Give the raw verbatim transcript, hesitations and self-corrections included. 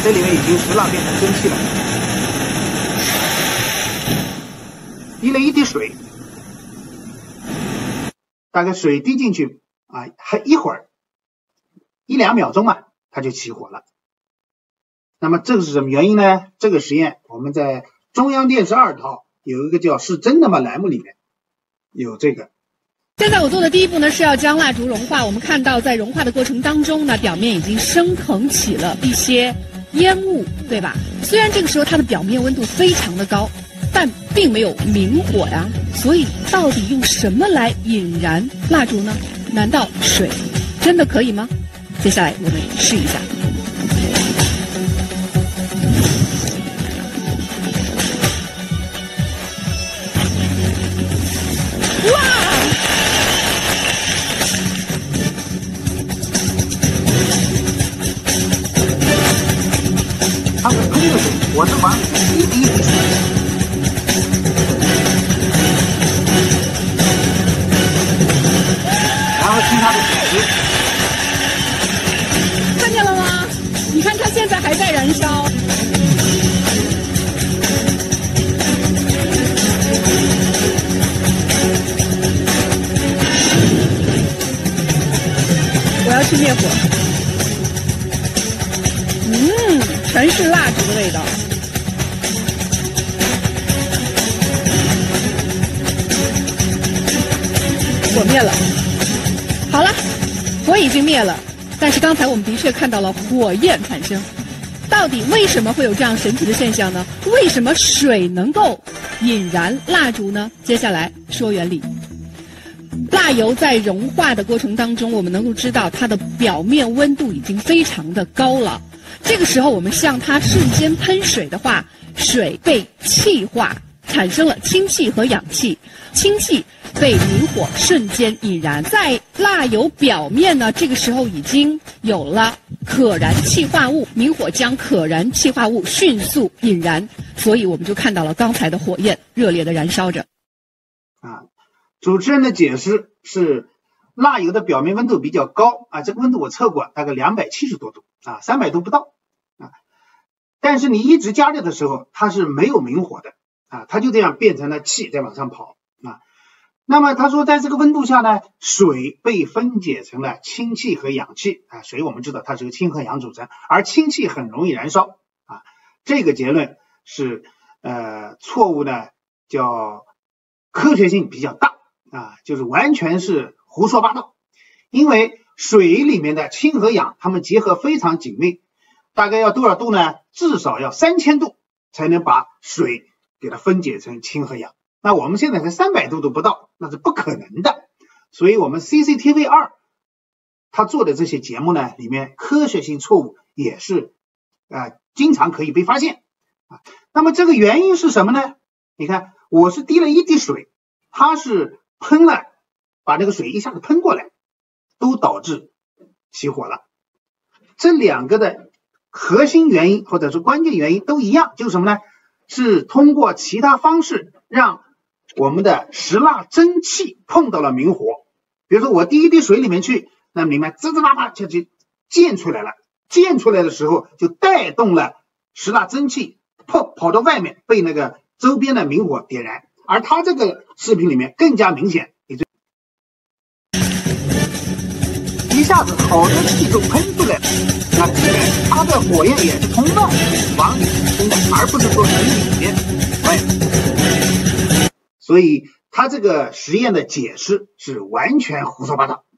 这里面已经石蜡变成蒸汽了，滴了一滴水，大概水滴进去啊，还一会儿一两秒钟嘛，它就起火了。那么这个是什么原因呢？这个实验我们在中央电视二套有一个叫是真的吗栏目里面有这个。 现在我做的第一步呢，是要将蜡烛融化。我们看到在融化的过程当中呢，表面已经升腾起了一些烟雾，对吧？虽然这个时候它的表面温度非常的高，但并没有明火呀。所以到底用什么来引燃蜡烛呢？难道水真的可以吗？接下来我们试一下。哇！ 它是喷的水，我是往一滴一滴水。然后听它的解释， 看见了吗？你看它现在还在燃烧。我要去灭火。嗯，全是蜡烛的味道。火灭了。好了，火已经灭了，但是刚才我们的确看到了火焰产生。到底为什么会有这样神奇的现象呢？为什么水能够引燃蜡烛呢？接下来说原理。蜡油在融化的过程当中，我们能够知道它的表面温度已经非常的高了。这个时候我们向它瞬间喷水的话，水被气化，产生了氢气和氧气，氢气被明火瞬间引燃。在蜡油表面呢，这个时候已经有了可燃气化物，明火将可燃气化物迅速引燃，所以我们就看到了刚才的火焰热烈的燃烧着。 啊，主持人的解释是蜡油的表面温度比较高啊，这个温度我测过，大概两百七十多度啊，三百度不到啊。但是你一直加热的时候，它是没有明火的啊，它就这样变成了气在往上跑啊。那么他说，在这个温度下呢，水被分解成了氢气和氧气啊。水我们知道它是由氢和氧组成，而氢气很容易燃烧啊。这个结论是呃错误的，叫科学性比较大啊，就是完全是胡说八道。因为水里面的氢和氧它们结合非常紧密，大概要多少度呢？至少要三千度才能把水给它分解成氢和氧。那我们现在才三百度都不到，那是不可能的。所以我们 C C T V 二 他做的这些节目呢，里面科学性错误也是呃经常可以被发现啊。那么这个原因是什么呢？你看，我是滴了一滴水，它是喷了，把那个水一下子喷过来，都导致起火了。这两个的核心原因或者是关键原因都一样，就是什么呢？是通过其他方式让我们的石蜡蒸汽碰到了明火。比如说我滴一滴水里面去，那明白滋滋啦啦就就溅出来了，溅出来的时候就带动了石蜡蒸汽跑跑到外面，被那个周边的明火点燃。而它这个视频里面更加明显，一下子好多气都喷出来了，那它的火焰也是通道往里冲的，而不是说从里面。哎，所以它这个实验的解释是完全胡说八道。